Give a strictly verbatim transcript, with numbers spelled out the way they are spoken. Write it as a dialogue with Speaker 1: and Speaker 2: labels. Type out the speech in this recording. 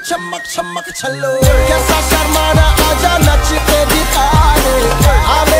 Speaker 1: चमक चमक छल्लो कैसा शर्माना आजा नच के दिखा दे।